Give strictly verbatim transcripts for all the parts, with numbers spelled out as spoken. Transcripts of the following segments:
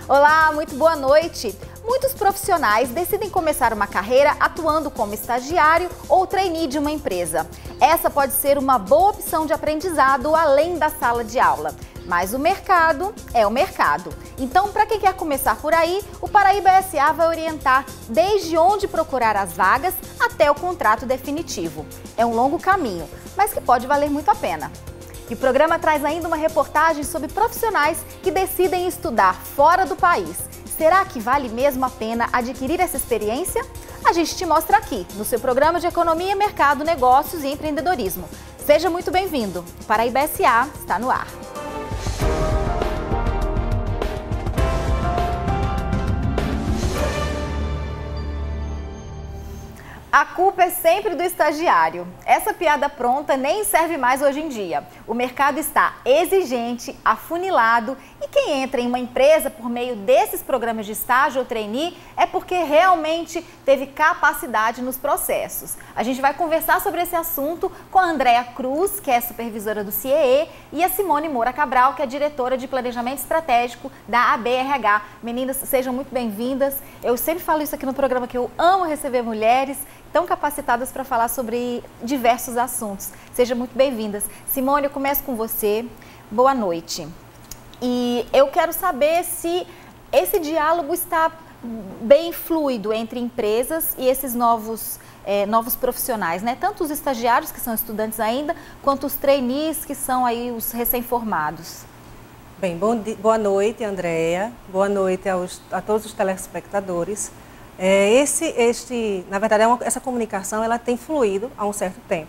Olá, muito boa noite. Muitos profissionais decidem começar uma carreira atuando como estagiário ou trainee de uma empresa. Essa pode ser uma boa opção de aprendizado além da sala de aula. Mas o mercado é o mercado. Então, para quem quer começar por aí, o Paraíba S A vai orientar desde onde procurar as vagas até o contrato definitivo. É um longo caminho, mas que pode valer muito a pena. E o programa traz ainda uma reportagem sobre profissionais que decidem estudar fora do país. Será que vale mesmo a pena adquirir essa experiência? A gente te mostra aqui, no seu programa de Economia, Mercado, Negócios e Empreendedorismo. Seja muito bem-vindo. O Paraíba S A está no ar. A culpa é sempre do estagiário. Essa piada pronta nem serve mais hoje em dia. O mercado está exigente, afunilado e quem entra em uma empresa por meio desses programas de estágio ou trainee é porque realmente teve capacidade nos processos. A gente vai conversar sobre esse assunto com a Andréa Cruz, que é supervisora do C I E E, e a Simone Moura Cabral, que é diretora de Planejamento Estratégico da A B R H. Meninas, sejam muito bem-vindas. Eu sempre falo isso aqui no programa que eu amo receber mulheres tão capacitadas para falar sobre diversos assuntos. Sejam muito bem-vindas. Simone, eu começo com você. Boa noite. E eu quero saber se esse diálogo está bem fluido entre empresas e esses novos, é, novos profissionais, né? Tanto os estagiários, que são estudantes ainda, quanto os trainees, que são aí os recém-formados. Bem, bom dia, boa noite, Andréa. Boa noite aos, a todos os telespectadores. É, esse, este, na verdade, é uma, essa comunicação ela tem fluído há um certo tempo,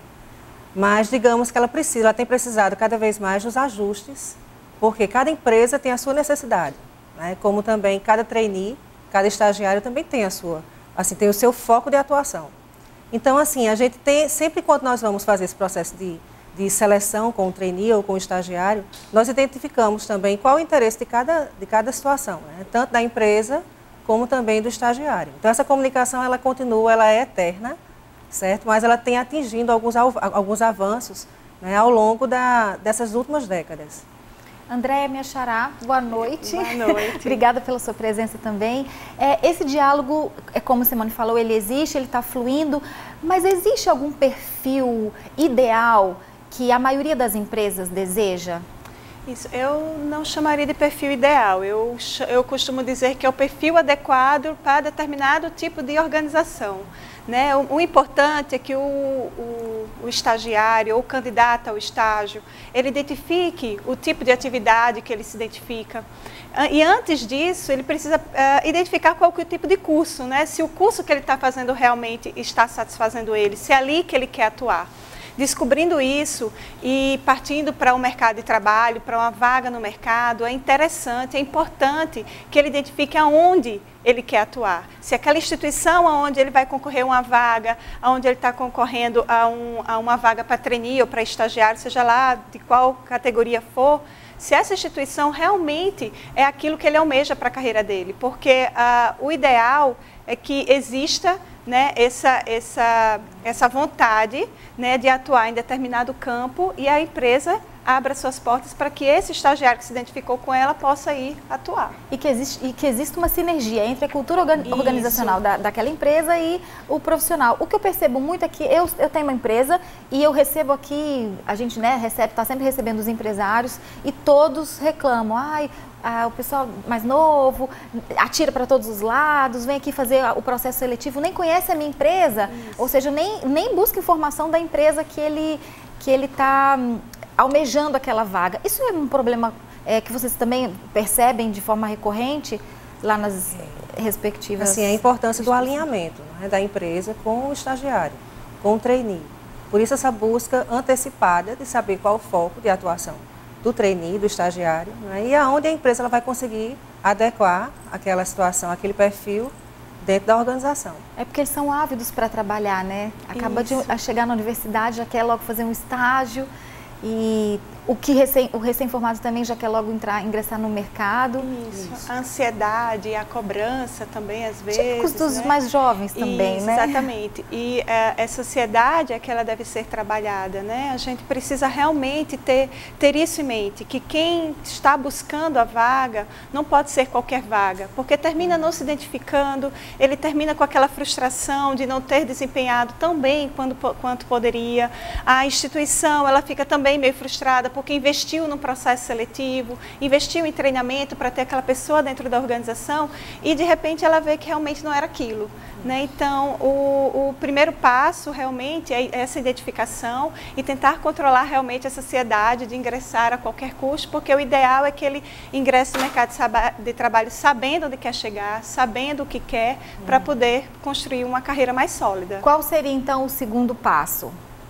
mas digamos que ela precisa, ela tem precisado cada vez mais dos ajustes, porque cada empresa tem a sua necessidade, né? Como também cada trainee, cada estagiário também tem a sua, assim, tem o seu foco de atuação. Então, assim, a gente tem, sempre quando nós vamos fazer esse processo de, de seleção com o trainee ou com o estagiário, nós identificamos também qual o interesse de cada, de cada situação, né? Tanto da empresa como também do estagiário. Então, essa comunicação, ela continua, ela é eterna, certo? Mas ela tem atingido alguns, alguns avanços, né, ao longo da, dessas últimas décadas. Andréa, minha xará, boa noite. Boa noite. Obrigada pela sua presença também. É, esse diálogo, é como a Simone falou, ele existe, ele está fluindo, mas existe algum perfil ideal que a maioria das empresas deseja? Isso, eu não chamaria de perfil ideal, eu, eu costumo dizer que é o perfil adequado para determinado tipo de organização. Né? O, o importante é que o, o, o estagiário ou o candidato ao estágio, ele identifique o tipo de atividade que ele se identifica. E antes disso, ele precisa uh, identificar qual que é o tipo de curso, né? Se o curso que ele está fazendo realmente está satisfazendo ele, se é ali que ele quer atuar. Descobrindo isso e partindo para o mercado de trabalho, para uma vaga no mercado, é interessante, é importante que ele identifique aonde ele quer atuar. Se aquela instituição aonde ele vai concorrer a uma vaga, aonde ele está concorrendo a, um, a uma vaga para trainee ou para estagiário, seja lá de qual categoria for, se essa instituição realmente é aquilo que ele almeja para a carreira dele, porque uh, o ideal é que exista, né, essa, essa, essa vontade, né, de atuar em determinado campo e a empresa abra suas portas para que esse estagiário que se identificou com ela possa ir atuar. E que existe, e que existe uma sinergia entre a cultura organ, organizacional da, daquela empresa e o profissional. O que eu percebo muito é que eu, eu tenho uma empresa e eu recebo aqui, a gente, né, recebe, está sempre recebendo os empresários e todos reclamam, ai, ah, o pessoal mais novo atira para todos os lados, vem aqui fazer o processo seletivo, nem conhece a minha empresa, isso. Ou seja, nem, nem busca informação da empresa que ele que ele está almejando aquela vaga. Isso é um problema é, que vocês também percebem de forma recorrente lá nas respectivas... Assim, a importância do alinhamento, né, da empresa com o estagiário, com o trainee. Por isso essa busca antecipada de saber qual o foco de atuação do trainee, do estagiário, né, e aonde a empresa ela vai conseguir adequar aquela situação, aquele perfil dentro da organização. É porque eles são ávidos para trabalhar, né? Acaba Isso. de chegar na universidade, já quer logo fazer um estágio e O que recém, o recém-formado também já quer logo entrar, ingressar no mercado. Isso. Isso. A ansiedade, a cobrança também, às vezes. Típicos dos né? mais jovens também, Isso, né? Exatamente. E é, essa ansiedade é que ela deve ser trabalhada, né? A gente precisa realmente ter, ter isso em mente, que quem está buscando a vaga não pode ser qualquer vaga, porque termina não se identificando, ele termina com aquela frustração de não ter desempenhado tão bem quanto, quanto poderia. A instituição, ela fica também meio frustrada, porque investiu no processo seletivo, investiu em treinamento para ter aquela pessoa dentro da organização e de repente ela vê que realmente não era aquilo. Né? Então, o, o primeiro passo realmente é essa identificação e tentar controlar realmente essa ansiedade de ingressar a qualquer custo, porque o ideal é que ele ingresse no mercado de trabalho sabendo onde quer chegar, sabendo o que quer, hum. para poder construir uma carreira mais sólida. Qual seria então o segundo passo?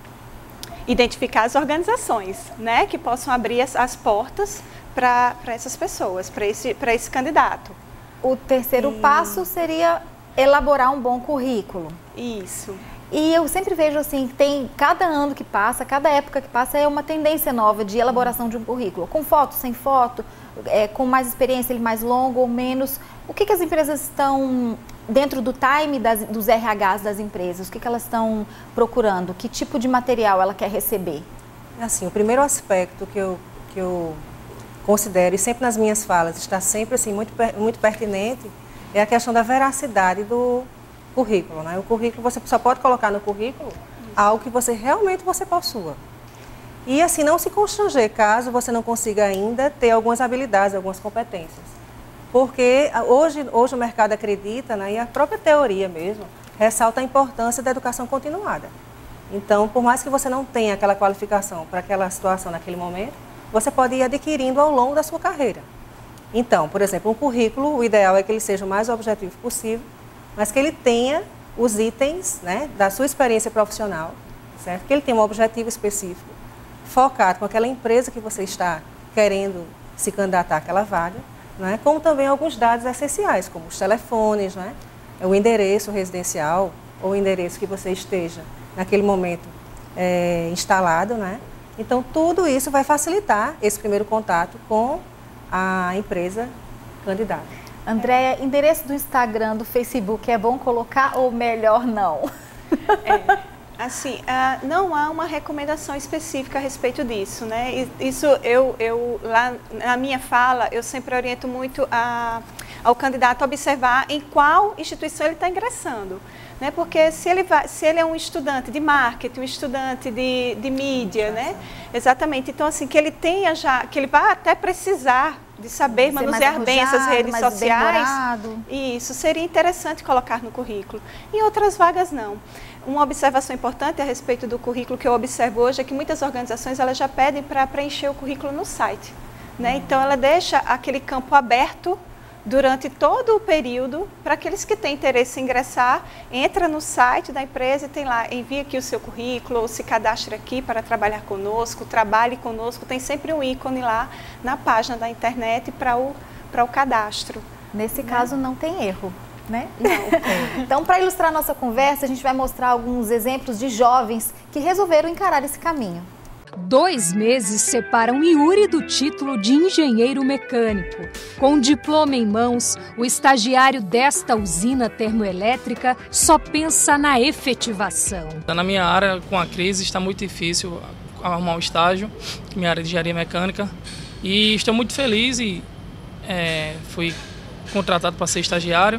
Identificar as organizações, né, que possam abrir as, as portas para essas pessoas, para esse, para esse candidato. O terceiro e... passo seria elaborar um bom currículo. Isso. E eu sempre vejo assim, tem cada ano que passa, cada época que passa é uma tendência nova de elaboração de um currículo. Com foto, sem foto, é, com mais experiência, ele mais longo ou menos. O que, que as empresas estão, dentro do time das, dos R Hs das empresas, o que, que elas estão procurando? Que tipo de material ela quer receber? Assim, o primeiro aspecto que eu, que eu considero, e sempre nas minhas falas, está sempre assim, muito, muito pertinente, é a questão da veracidade do currículo. Né? O currículo, você só pode colocar no currículo algo que você realmente você possua. E assim, não se constranger caso você não consiga ainda ter algumas habilidades, algumas competências. Porque hoje, hoje o mercado acredita, né, e a própria teoria mesmo, ressalta a importância da educação continuada. Então, por mais que você não tenha aquela qualificação para aquela situação naquele momento, você pode ir adquirindo ao longo da sua carreira. Então, por exemplo, um currículo, o ideal é que ele seja o mais objetivo possível, mas que ele tenha os itens, né, da sua experiência profissional, certo? Que ele tenha um objetivo específico, focado com aquela empresa que você está querendo se candidatar àquela vaga, né? Como também alguns dados essenciais, como os telefones, né? O endereço residencial ou o endereço que você esteja naquele momento é, instalado, né? Então, tudo isso vai facilitar esse primeiro contato com a empresa candidata. Andréia, endereço do Instagram, do Facebook, é bom colocar ou melhor não? É. Assim, uh, não há uma recomendação específica a respeito disso, né? Isso eu, eu lá na minha fala, eu sempre oriento muito a, ao candidato a observar em qual instituição ele está ingressando, né? Porque se ele, vai, se ele é um estudante de marketing, um estudante de, de mídia, né? Exatamente. Então, assim, que ele tenha já, que ele vai até precisar de saber manusear bem essas redes sociais, e isso seria interessante colocar no currículo. Em outras vagas, não. Uma observação importante a respeito do currículo que eu observo hoje é que muitas organizações elas já pedem para preencher o currículo no site, né? Uhum. Então, ela deixa aquele campo aberto durante todo o período para aqueles que têm interesse em ingressar, entra no site da empresa e tem lá, envia aqui o seu currículo, ou se cadastre aqui para trabalhar conosco, trabalhe conosco, tem sempre um ícone lá na página da internet para o, para o cadastro. Nesse né? caso não tem erro, né? Não. Então, para ilustrar a nossa conversa, a gente vai mostrar alguns exemplos de jovens que resolveram encarar esse caminho. Dois meses separam Yuri do título de engenheiro mecânico. Com diploma em mãos, o estagiário desta usina termoelétrica só pensa na efetivação. Na minha área, com a crise, está muito difícil arrumar um estágio, minha área de engenharia mecânica, e estou muito feliz e é, fui contratado para ser estagiário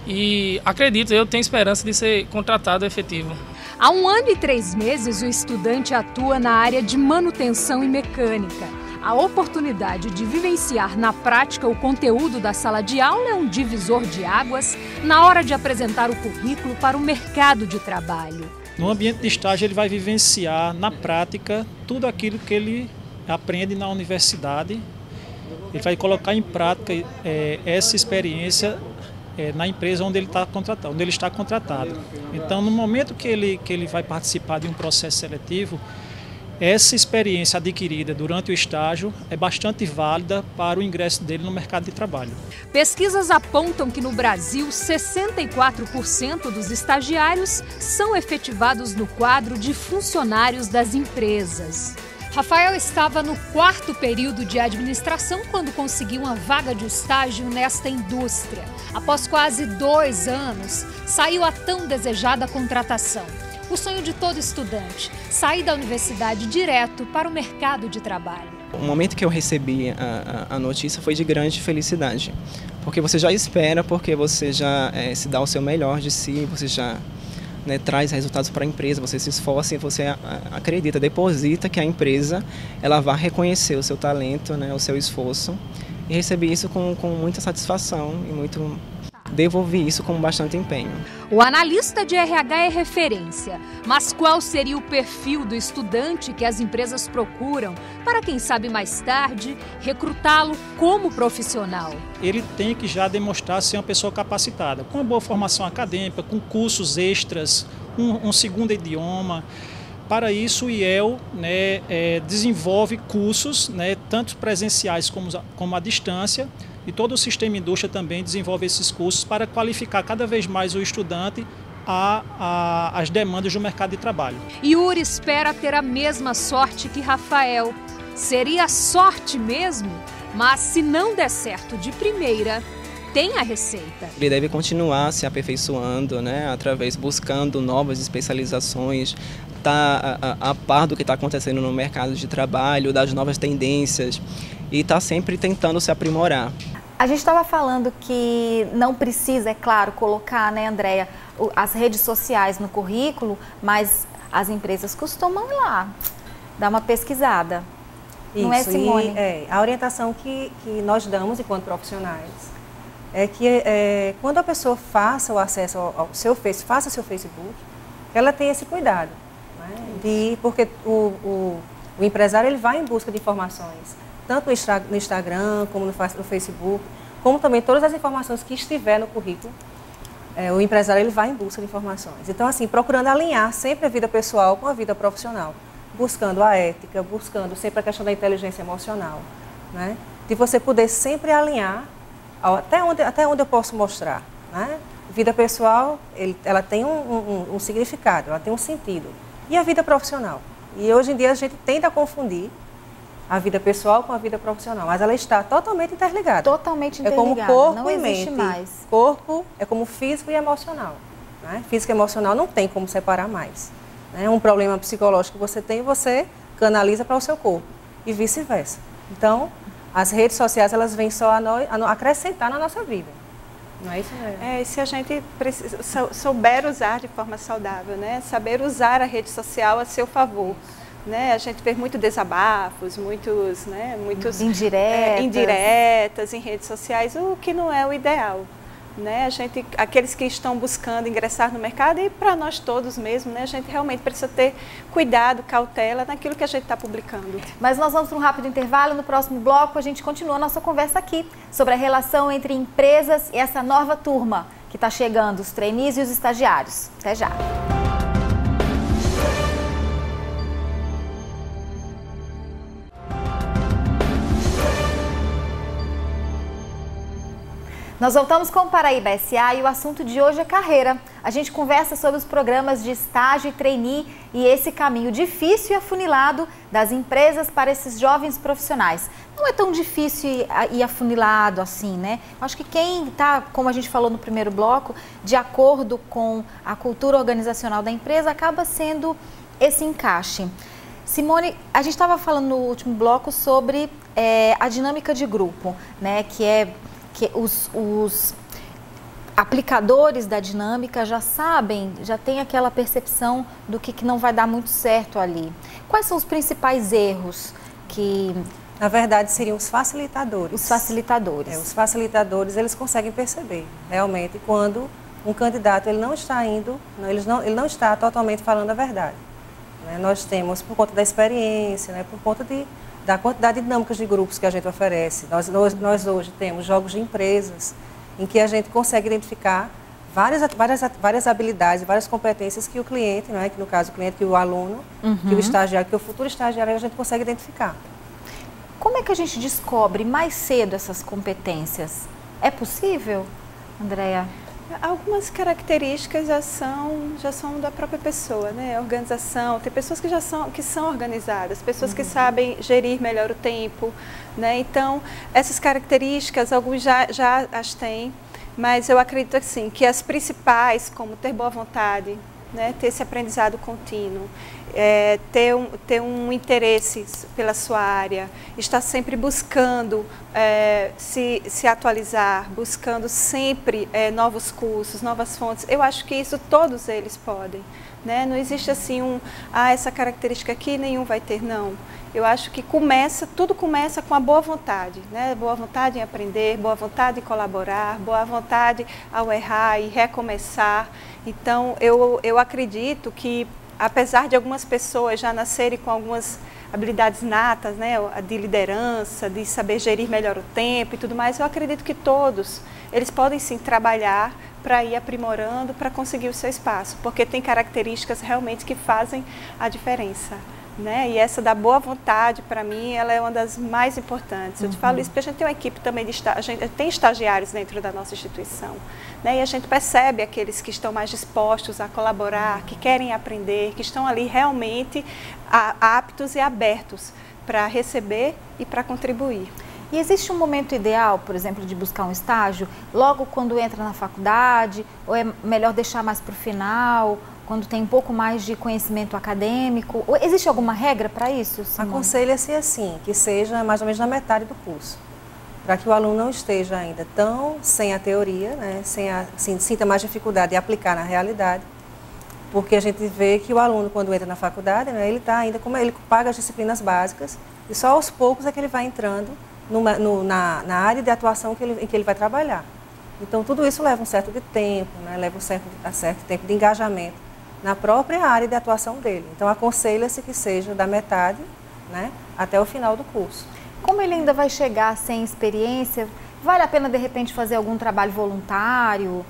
e acredito, eu tenho esperança de ser contratado efetivo. Há um ano e três meses, o estudante atua na área de manutenção e mecânica. A oportunidade de vivenciar na prática o conteúdo da sala de aula é um divisor de águas na hora de apresentar o currículo para o mercado de trabalho. No ambiente de estágio, ele vai vivenciar na prática tudo aquilo que ele aprende na universidade. Ele vai colocar em prática é, essa experiência É, na empresa onde ele, tá contratado, onde ele está contratado. Então, no momento que ele, que ele vai participar de um processo seletivo, essa experiência adquirida durante o estágio é bastante válida para o ingresso dele no mercado de trabalho. Pesquisas apontam que no Brasil, sessenta e quatro por cento dos estagiários são efetivados no quadro de funcionários das empresas. Rafael estava no quarto período de administração quando conseguiu uma vaga de estágio nesta indústria. Após quase dois anos, saiu a tão desejada contratação. O sonho de todo estudante, sair da universidade direto para o mercado de trabalho. O momento que eu recebi a, a, a notícia foi de grande felicidade, porque você já espera, porque você já é, se dá o seu melhor de si, você já né, traz resultados para a empresa, você se esforça e você a, a, acredita, deposita que a empresa ela vai reconhecer o seu talento, né, o seu esforço, e recebi isso com, com muita satisfação e muito... devolvi isso com bastante empenho. O analista de R H é referência, mas qual seria o perfil do estudante que as empresas procuram para, quem sabe mais tarde, recrutá-lo como profissional? Ele tem que já demonstrar ser uma pessoa capacitada, com uma boa formação acadêmica, com cursos extras, um, um segundo idioma. Para isso, o I E L né, é, desenvolve cursos, né, tanto presenciais como, como à distância, e todo o sistema indústria também desenvolve esses cursos para qualificar cada vez mais o estudante a, a, às demandas do mercado de trabalho. Yuri espera ter a mesma sorte que Rafael. Seria sorte mesmo? Mas se não der certo de primeira, tem a receita. Ele deve continuar se aperfeiçoando, né, através, buscando novas especializações, tá a, a, a par do que está acontecendo no mercado de trabalho, das novas tendências, e está sempre tentando se aprimorar. A gente estava falando que não precisa, é claro, colocar, né, Andréia, as redes sociais no currículo, mas as empresas costumam ir lá dar uma pesquisada. Isso, não é, Simone? E, é, a orientação que, que nós damos enquanto profissionais é que é, quando a pessoa faça o acesso ao, ao seu Face, faça seu Facebook, ela tenha esse cuidado, né, de, porque o, o, o empresário ele vai em busca de informações, tanto no Instagram, como no Facebook, como também todas as informações que estiver no currículo, é, o empresário ele vai em busca de informações. Então, assim, procurando alinhar sempre a vida pessoal com a vida profissional, buscando a ética, buscando sempre a questão da inteligência emocional, né? De você poder sempre alinhar ao, até, onde, até onde eu posso mostrar, né? Vida pessoal, ele, ela tem um, um, um significado, ela tem um sentido. E a vida profissional? E hoje em dia a gente tende a confundir a vida pessoal com a vida profissional, mas ela está totalmente interligada. Totalmente interligada, é como corpo não e existe mente. mais. Corpo é como físico e emocional, né? Físico e emocional não tem como separar mais, né? Um problema psicológico que você tem, você canaliza para o seu corpo e vice-versa. Então, as redes sociais elas vêm só a, no, a acrescentar na nossa vida. Não é isso mesmo? É, e se a gente precisa, souber usar de forma saudável, né? Saber usar a rede social a seu favor. Né? A gente vê muitos desabafos, muitos, né? muitos indiretas. É, indiretas em redes sociais, o que não é o ideal. Né? A gente, aqueles que estão buscando ingressar no mercado e para nós todos mesmo, né? A gente realmente precisa ter cuidado, cautela naquilo que a gente está publicando. Mas nós vamos para um rápido intervalo. No próximo bloco a gente continua a nossa conversa aqui sobre a relação entre empresas e essa nova turma que está chegando, os trainees e os estagiários. Até já! Nós voltamos com o Paraíba S A e o assunto de hoje é carreira. A gente conversa sobre os programas de estágio e trainee e esse caminho difícil e afunilado das empresas para esses jovens profissionais. Não é tão difícil e afunilado assim, né? Acho que quem está, como a gente falou no primeiro bloco, de acordo com a cultura organizacional da empresa, acaba sendo esse encaixe. Simone, a gente estava falando no último bloco sobre é, a dinâmica de grupo, né? Que é... que os, os aplicadores da dinâmica já sabem, já têm aquela percepção do que, que não vai dar muito certo ali. Quais são os principais erros que... Na verdade, seriam os facilitadores. Os facilitadores. É, os facilitadores, eles conseguem perceber, realmente, quando um candidato ele não está indo, ele não, ele não está totalmente falando a verdade. Né? Nós temos, por conta da experiência, né? Por conta de... da quantidade de dinâmicas de grupos que a gente oferece. Nós, nós, nós hoje temos jogos de empresas em que a gente consegue identificar várias, várias, várias habilidades, várias competências que o cliente, né, que no caso o cliente, que o aluno, uhum. que o estagiário, que o futuro estagiário, a gente consegue identificar. Como é que a gente descobre mais cedo essas competências? É possível, Andréia? Algumas características já são, já são da própria pessoa, né? Organização, tem pessoas que já são, que são organizadas, pessoas uhum. que sabem gerir melhor o tempo, né? Então, essas características, alguns já, já as têm, mas eu acredito assim, que as principais, como ter boa vontade, né? Ter esse aprendizado contínuo, é, ter, um, ter um interesse pela sua área, estar sempre buscando é, se, se atualizar, buscando sempre é, novos cursos, novas fontes. Eu acho que isso todos eles podem, né? Não existe assim um, ah, essa característica aqui nenhum vai ter, não. Eu acho que começa, tudo começa com a boa vontade, né? Boa vontade em aprender, boa vontade em colaborar, boa vontade ao errar e recomeçar. Então, eu, eu acredito que, apesar de algumas pessoas já nascerem com algumas habilidades natas, né, de liderança, de saber gerir melhor o tempo e tudo mais, eu acredito que todos, eles podem sim trabalhar para ir aprimorando, para conseguir o seu espaço, porque tem características realmente que fazem a diferença. Né? E essa da boa vontade, para mim, ela é uma das mais importantes. Eu uhum. te falo isso porque a gente tem uma equipe também de esta... a gente tem estagiários dentro da nossa instituição, né? E a gente percebe aqueles que estão mais dispostos a colaborar, que querem aprender, que estão ali realmente aptos e abertos para receber e para contribuir. E existe um momento ideal, por exemplo, de buscar um estágio, logo quando entra na faculdade, ou é melhor deixar mais para o final, quando tem um pouco mais de conhecimento acadêmico? Ou existe alguma regra para isso, Simone? Aconselha-se assim, que seja mais ou menos na metade do curso, para que o aluno não esteja ainda tão sem a teoria, né, sem a, assim, sinta mais dificuldade de aplicar na realidade, porque a gente vê que o aluno, quando entra na faculdade, né, ele está ainda, como ele paga as disciplinas básicas, e só aos poucos é que ele vai entrando numa, no, na, na área de atuação que ele, em que ele vai trabalhar. Então, tudo isso leva um certo de tempo, né, leva um certo, um certo tempo de engajamento na própria área de atuação dele. Então, aconselha-se que seja da metade, né, até o final do curso. Como ele ainda vai chegar sem experiência, vale a pena, de repente, fazer algum trabalho voluntário?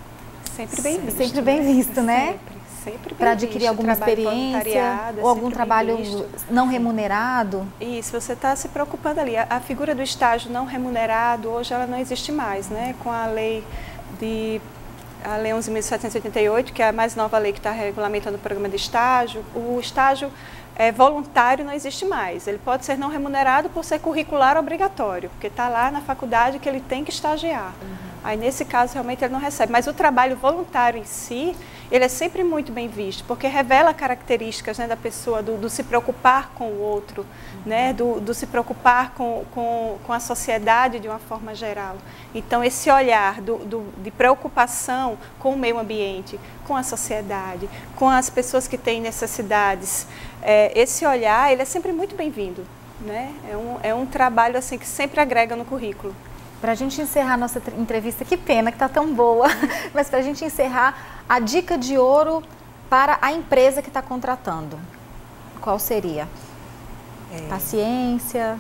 Sempre bem visto. Sempre bem visto, né? Sempre, sempre bem para adquirir visto. alguma experiência ou algum trabalho não remunerado? Isso, você está se preocupando ali. A, a figura do estágio não remunerado, hoje ela não existe mais, né? Com a lei de... a Lei onze mil setecentos e oitenta e oito, que é a mais nova lei que está regulamentando o programa de estágio, o estágio é, voluntário não existe mais. Ele pode ser não remunerado por ser curricular obrigatório, porque está lá na faculdade que ele tem que estagiar. Uhum. Aí, nesse caso, realmente ele não recebe. Mas o trabalho voluntário em si, ele é sempre muito bem visto, porque revela características, né, da pessoa, do, do se preocupar com o outro, uhum. né, do, do se preocupar com, com, com a sociedade de uma forma geral. Então, esse olhar do, do, de preocupação com o meio ambiente, com a sociedade, com as pessoas que têm necessidades, é, esse olhar, ele é sempre muito bem-vindo, né? É um, é um trabalho assim, que sempre agrega no currículo. Para a gente encerrar nossa entrevista, que pena que está tão boa, mas para a gente encerrar, a dica de ouro para a empresa que está contratando, qual seria? É... Paciência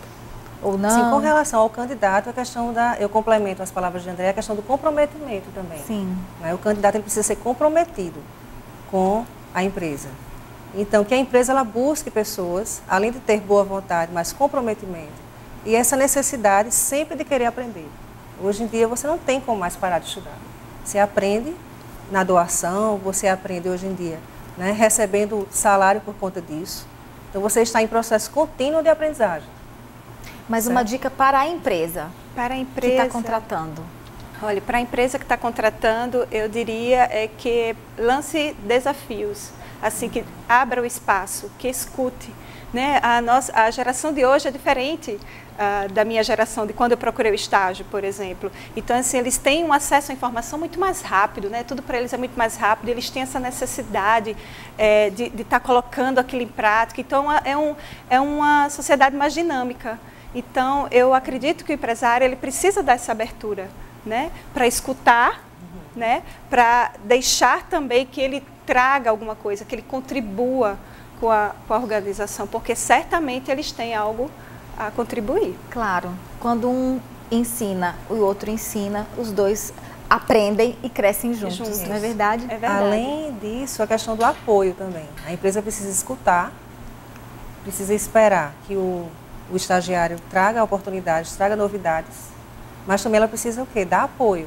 ou não? Sim, com relação ao candidato, a questão da, eu complemento as palavras de André, a questão do comprometimento também. Sim. Né? O candidato ele precisa ser comprometido com a empresa. Então, que a empresa ela busque pessoas, além de ter boa vontade, mas comprometimento. E essa necessidade sempre de querer aprender. Hoje em dia você não tem como mais parar de estudar. Você aprende na doação, você aprende hoje em dia, né, recebendo salário por conta disso. Então você está em processo contínuo de aprendizagem. Mas certo? Uma dica para a empresa, para a empresa que está contratando. Olha, para a empresa que está contratando, eu diria é que lance desafios, assim, que abra o espaço, que escute. Né? A, nossa, a geração de hoje é diferente uh, da minha geração, de quando eu procurei o estágio, por exemplo. Então, assim, eles têm um acesso à informação muito mais rápido, né? Tudo para eles é muito mais rápido, eles têm essa necessidade é, de estar tá colocando aquilo em prática. Então, é, um, é uma sociedade mais dinâmica. Então, eu acredito que o empresário ele precisa dessa abertura, né? Para escutar, uhum. né? Para deixar também que ele traga alguma coisa, que ele contribua com a, com a organização, porque certamente eles têm algo a contribuir. Claro, quando um ensina, o outro ensina, os dois aprendem e crescem juntos, juntos. Não é verdade? É verdade. Além disso, a questão do apoio também. A empresa precisa escutar, precisa esperar que o, o estagiário traga oportunidades, traga novidades, mas também ela precisa o quê? Dar apoio.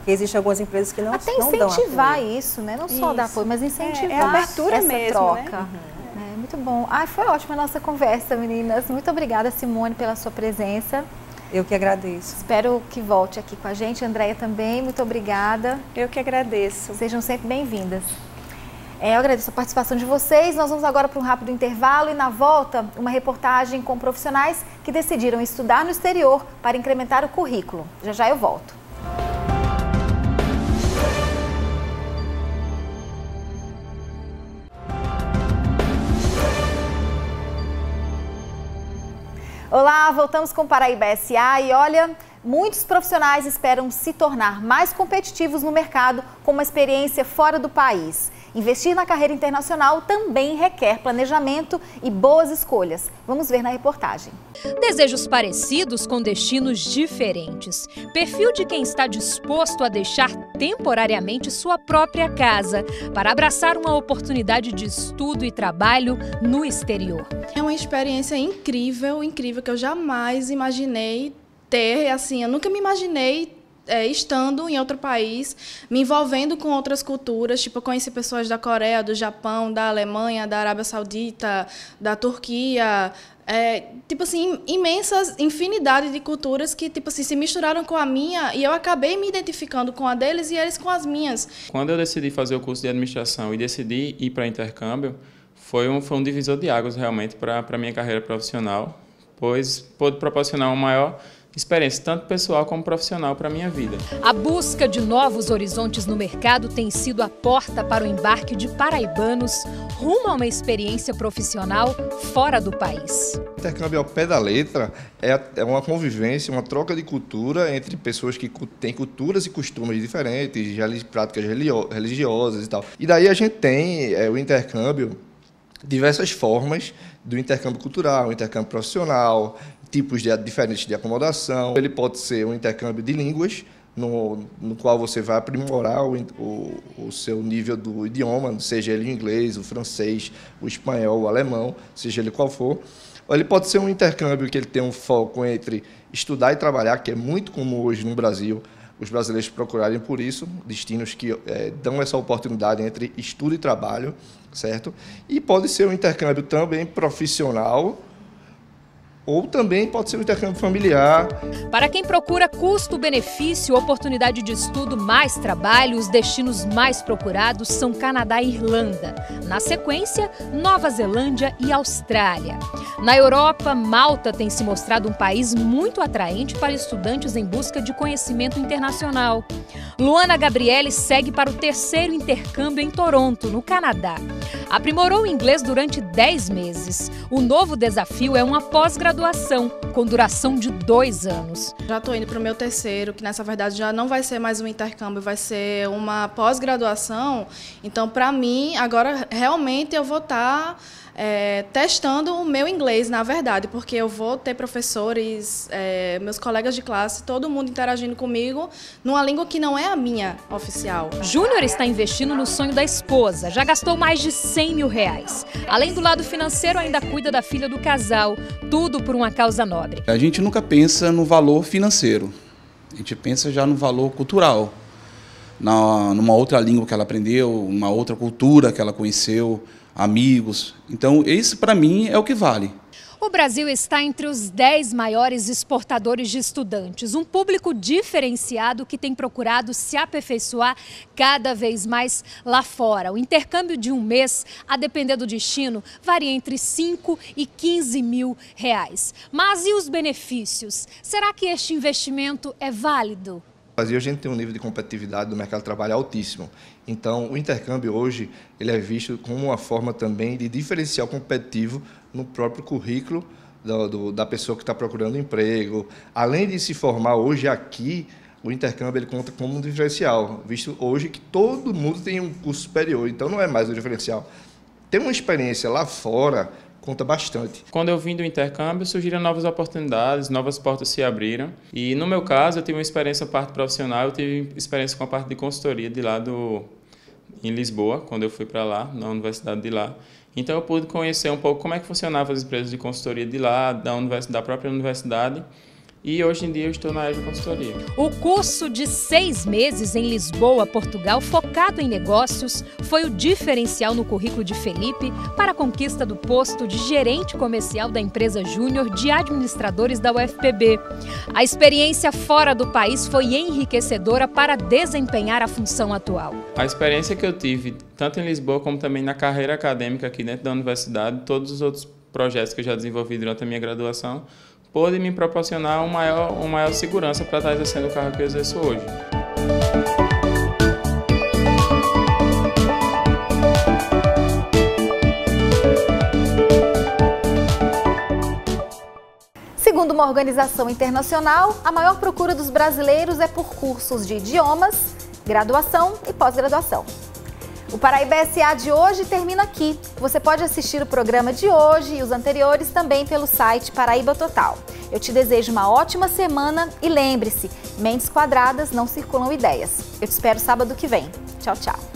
Porque existem algumas empresas que não, Até não dão incentivar apoio. isso, né? Não só dar Isso. apoio, mas incentivar É, é abertura essa mesmo, troca. né? É, muito bom. Ai, foi ótima a nossa conversa, meninas. Muito obrigada, Simone, pela sua presença. Eu que agradeço. Espero que volte aqui com a gente. Andréia também, muito obrigada. Eu que agradeço. Sejam sempre bem-vindas. É, eu agradeço a participação de vocês. Nós vamos agora para um rápido intervalo e, na volta, uma reportagem com profissionais que decidiram estudar no exterior para incrementar o currículo. Já já eu volto. Olá, voltamos com Paraíba S A e olha, muitos profissionais esperam se tornar mais competitivos no mercado com uma experiência fora do país. Investir na carreira internacional também requer planejamento e boas escolhas. Vamos ver na reportagem. Desejos parecidos com destinos diferentes. Perfil de quem está disposto a deixar temporariamente sua própria casa para abraçar uma oportunidade de estudo e trabalho no exterior. É uma experiência incrível, incrível, que eu jamais imaginei ter. Assim, eu nunca me imaginei É, estando em outro país, me envolvendo com outras culturas. Tipo, eu conheci pessoas da Coreia, do Japão, da Alemanha, da Arábia Saudita, da Turquia. É, tipo assim, imensas, infinidade de culturas que tipo assim, se misturaram com a minha e eu acabei me identificando com a deles e eles com as minhas. Quando eu decidi fazer o curso de administração e decidi ir para intercâmbio, foi um, foi um divisor de águas realmente para a minha carreira profissional, pois pôde proporcionar uma maior experiência, tanto pessoal como profissional, para a minha vida. A busca de novos horizontes no mercado tem sido a porta para o embarque de paraibanos rumo a uma experiência profissional fora do país. O intercâmbio ao pé da letra é uma convivência, uma troca de cultura entre pessoas que têm culturas e costumes diferentes, práticas religiosas e tal. E daí a gente tem é, o intercâmbio, diversas formas do intercâmbio cultural, intercâmbio profissional, tipos de, diferentes de acomodação. Ele pode ser um intercâmbio de línguas, no, no qual você vai aprimorar o, o, o seu nível do idioma, seja ele o inglês, o francês, o espanhol, o alemão, seja ele qual for. Ou ele pode ser um intercâmbio que ele tem um foco entre estudar e trabalhar, que é muito comum hoje no Brasil, os brasileiros procurarem por isso, destinos que é, dão essa oportunidade entre estudo e trabalho, certo? E pode ser um intercâmbio também profissional, ou também pode ser um intercâmbio familiar. Para quem procura custo-benefício, oportunidade de estudo mais trabalho, os destinos mais procurados são Canadá e Irlanda. Na sequência, Nova Zelândia e Austrália. Na Europa, Malta tem se mostrado um país muito atraente para estudantes em busca de conhecimento internacional. Luana Gabriele segue para o terceiro intercâmbio em Toronto, no Canadá. Aprimorou o inglês durante dez meses. O novo desafio é uma pós-graduação, com duração de dois anos. Já estou indo para o meu terceiro, que nessa verdade já não vai ser mais um intercâmbio, vai ser uma pós-graduação. Então, para mim, agora realmente eu vou estar é, testando o meu inglês, na verdade, porque eu vou ter professores, é, meus colegas de classe, todo mundo interagindo comigo numa língua que não é a minha oficial. Júnior está investindo no sonho da esposa, já gastou mais de cem mil reais. Além do lado financeiro, ainda cuida da filha do casal, tudo por uma causa nobre. A gente nunca pensa no valor financeiro, a gente pensa já no valor cultural, na, numa outra língua que ela aprendeu, uma outra cultura que ela conheceu, amigos. Então, isso para mim é o que vale. O Brasil está entre os dez maiores exportadores de estudantes, um público diferenciado que tem procurado se aperfeiçoar cada vez mais lá fora. O intercâmbio de um mês, a depender do destino, varia entre cinco e quinze mil reais. Mas e os benefícios? Será que este investimento é válido? No Brasil, a gente tem um nível de competitividade do mercado de trabalho altíssimo. Então, o intercâmbio hoje ele é visto como uma forma também de diferencial competitivo no próprio currículo do, do, da pessoa que está procurando emprego. Além de se formar hoje aqui, o intercâmbio ele conta como um diferencial, visto hoje que todo mundo tem um curso superior, então não é mais um diferencial. Ter uma experiência lá fora conta bastante. Quando eu vim do intercâmbio, surgiram novas oportunidades, novas portas se abriram. E no meu caso, eu tive uma experiência com a parte profissional, eu tive experiência com a parte de consultoria de lá do, em Lisboa, quando eu fui para lá, na universidade de lá. Então eu pude conhecer um pouco como é que funcionavam as empresas de consultoria de lá, da, univers, da própria universidade, e hoje em dia eu estou na área de consultoria. O curso de seis meses em Lisboa, Portugal, focado em negócios, foi o diferencial no currículo de Felipe para a conquista do posto de gerente comercial da empresa júnior de administradores da U F P B. A experiência fora do país foi enriquecedora para desempenhar a função atual. A experiência que eu tive, tanto em Lisboa como também na carreira acadêmica aqui dentro da universidade, todos os outros projetos que eu já desenvolvi durante a minha graduação, pôde me proporcionar uma maior, uma maior segurança para estar exercendo o cargo que eu exerço hoje. Segundo uma organização internacional, a maior procura dos brasileiros é por cursos de idiomas, graduação e pós-graduação. O Paraíba S A de hoje termina aqui. Você pode assistir o programa de hoje e os anteriores também pelo site Paraíba Total. Eu te desejo uma ótima semana e lembre-se, mentes quadradas não circulam ideias. Eu te espero sábado que vem. Tchau, tchau.